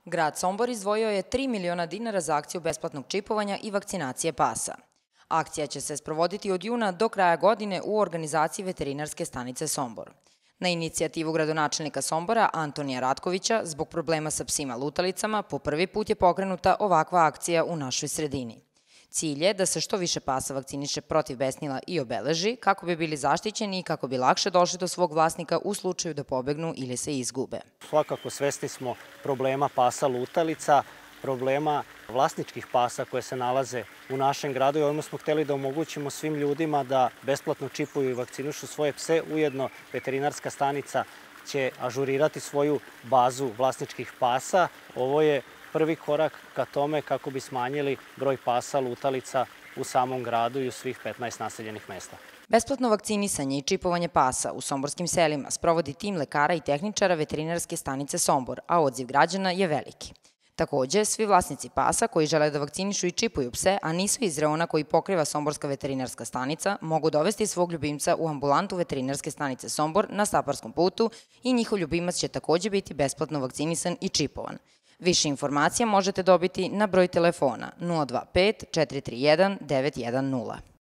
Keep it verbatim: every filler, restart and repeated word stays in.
Grad Sombor izdvojio je tri miliona dinara za akciju besplatnog čipovanja i vakcinacije pasa. Akcija će se sprovoditi od juna do kraja godine u organizaciji Veterinarske stanice Sombor. Na inicijativu gradonačelnika Sombora Antonija Ratkovića, zbog problema sa psima lutalicama, po prvi put je pokrenuta ovakva akcija u našoj sredini. Cilj je da se što više pasa vakciniše protiv besnila i obeleži, kako bi bili zaštićeni i kako bi lakše došli do svog vlasnika u slučaju da pobegnu ili se izgube. Svakako svesni smo problema pasa lutalica, problema vlasničkih pasa koje se nalaze u našem gradu i ovdje smo hteli da omogućimo svim ljudima da besplatno čipuju i vakcinišu svoje pse. Ujedno, veterinarska stanica će ažurirati svoju bazu vlasničkih pasa. Ovo je prvi korak ka tome kako bi smanjili broj pasa lutalica u samom gradu i u svih petnaest naseljenih mesta. Besplatno vakcinisanje i čipovanje pasa u somborskim selima sprovodi tim lekara i tehničara Veterinarske stanice Sombor, a odziv građana je veliki. Takođe, svi vlasnici pasa koji žele da vakcinišu i čipuju pse, a nisu iz reona koji pokriva Somborska veterinarska stanica, mogu dovesti svog ljubimca u ambulantu Veterinarske stanice Sombor na Staparskom putu i njihov ljubimac će takođe biti besplatno vakcinisan i čipovan. Više informacija možete dobiti na broj telefona nula dva pet četiri tri jedan devet jedan nula.